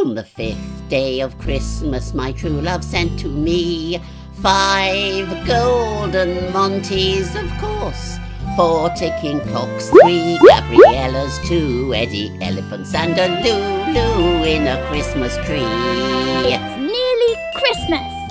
On the 5th day of Christmas my true love sent to me 5 golden Montys, of course, 4 ticking clocks, 3 Gabriellas, 2 Eddie elephants, and a Lulu in a Christmas tree. It's nearly Christmas.